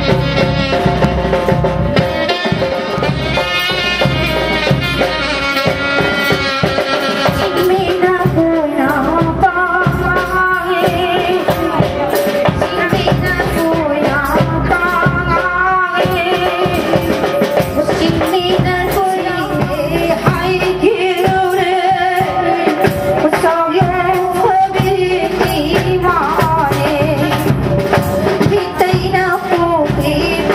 Hãy subscribe cho kênh Ghiền Mì Gõ để không bỏ lỡ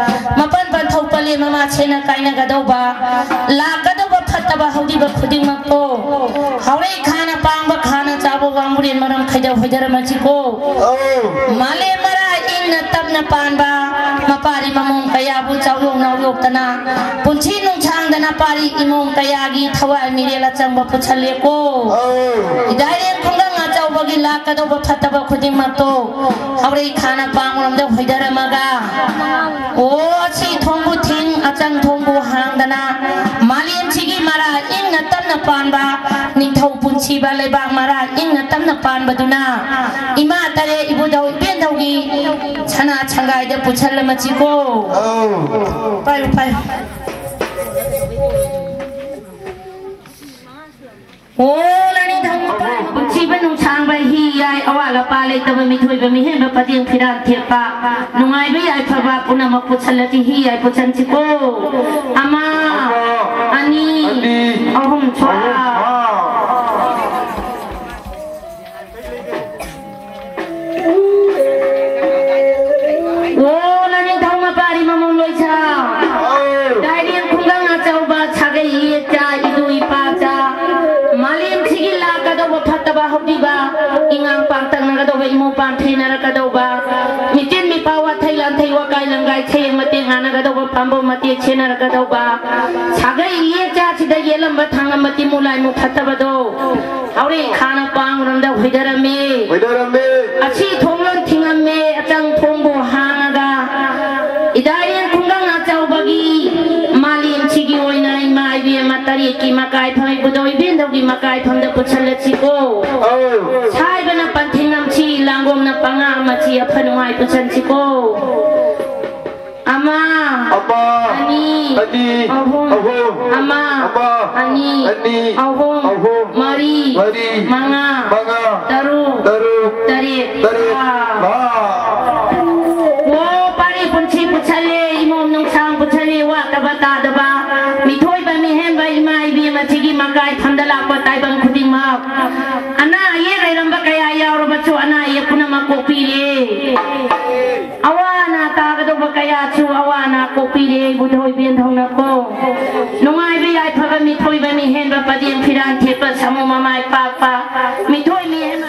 mapan pan thau pali mama chena kaina gadauba la gadauba phattaba haudiba khuding makko haure khana pangba khana chabo wamburin maram khaida hoidara machiko male mara inna tabna panba mapari mamong kaya bu chawlong nawlok tana punchi nung chang dana pari imong kaya gi thawai mirela changba puchale ko idare khungang achawbagi la gadauba phattaba khuding makko haure khana pangram de hoidara maga o chi thongbu thing achang thongbu hangdana malim chigi mara ingna tamna panba ningthau punchi ba leibak mara ingna tamna panba duna ima tare ibudau pendaugi chana changai de puchal machiko pai pai o lani thang punchi ba nung chang ba hi yai awala pa le tabe mi thoi ba mi hen ba patiang phiran thepa nungai ba yai phaba puna ma puchalati hi yai puchan chiko ama ani ahum chwa o lani thang ma pari ma mong loi cha dai riang khungang a chau ba chagai ye cha idui pa cha malim chigi la ka do phatta ba hodi ba ingang pang tang na do ba imo pan theina ra ka do ba mitin mi pawa thailan thaiwa kai langai theng mate ngana ka do ba pambo mate chena ra ka do ba chagai ye cha chida ye lamba thang mati mulai mu phatta ba do aure khana pang ram da hoidarame achi thonglon thingame achang thongbo hanga idai khungang na chau bagi malim chigi oina mai bi matari ki makai phai budoi bin dogi makai pham da puchal chiko chai bana panthingam chi langom na panga ma chi aphanwai puchan chiko ama ani ahum ama ani ahum mari manga taru tari wo pari punchi puchale imom nung sang puchale wa tabata daba mithoi ba mi hem ba imai bi ma chigi makai thandala pa tai bang khuding ma ana ye rairam ba kaya yaw ro bachu ana ye puna ma kopi le awana ta ga do ba kaya chu awana kopi le budhoi bien thong na ko nungai bi ai phaga mithoi ba mi hen ba padiem phiran the pa samu mamai pa pa mithoi mi hem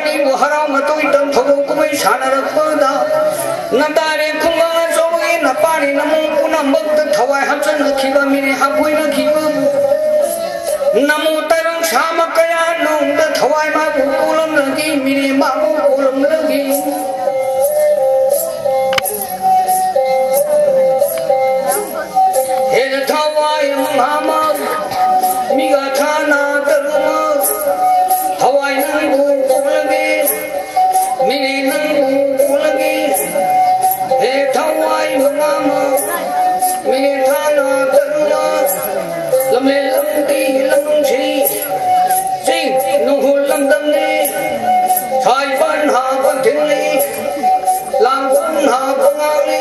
Nandare kunga sogi na pa ni namo punam bhakta thawai hapsan rakhiba mine hapoi rakhiba namo tarang sama kaya nong da thawai ma kulam ragi mine ma kulam ragi he thawai mama miga thana taruma thawai nang kulagi mine nang kulagi he thawai mama mine thana taruma lamle lamti lamchi sing nuhu lamdam ni thai ban ha ban thing ni lang ban ha bangang ni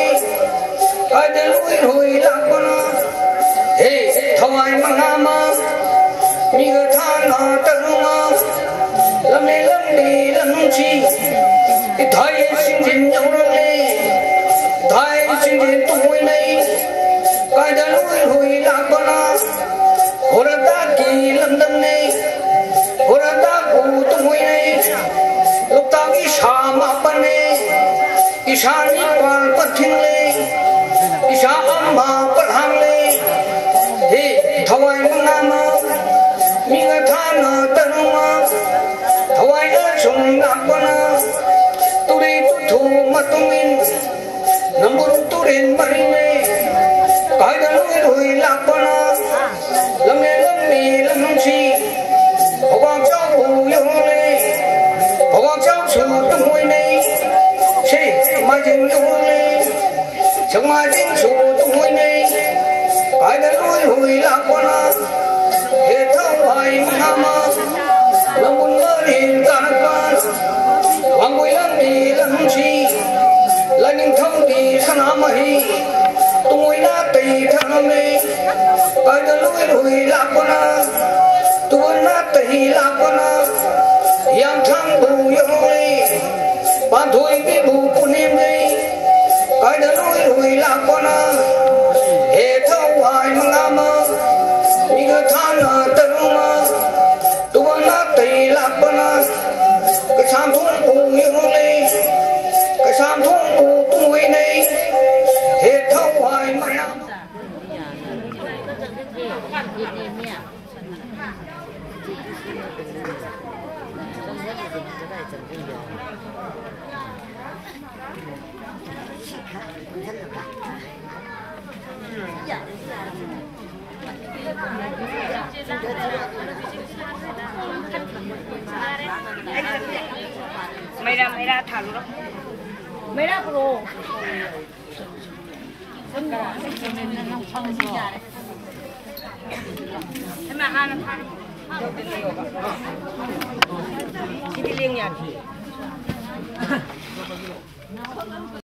ai de lui hui lang bana he thawai mama miga thana taruma lamle lamti lamchi thai sing jin nhong ni thai sing jin tui ni ai de lui hui lang bana horata ki lamdam ni horata ku tui ni lukta ki shama pane ishani pan pathin le isha amma padhang le he thawai mama minga thana taruma thawai achung nakwana turi tu matungin nambun turin marine kaida lui lakwana lamne lamni lamchi hawang chau hu yong le hawang chau su tumoi nei she mai jing yong le chang mai jing su tumoi nei kaida lui hui lakwana he thawai mama lamun marin kanpan wangoi lamni lamchi laning thong di sana mahi tungoi na tei thaname kaida lui hui lakwana tuan na tei lakwana yang thang bu yong le ban thui ki bu punim le kaida lui hui lakwana he thawai mama miga thana taruma tuan na tei lakwana ka sam thung bu yong le ka sam thung bu tui nei he thawai mama Mày ra thả luôn đó. Mày ra pro. Em mà ăn ăn. Chị đi liên nhỉ?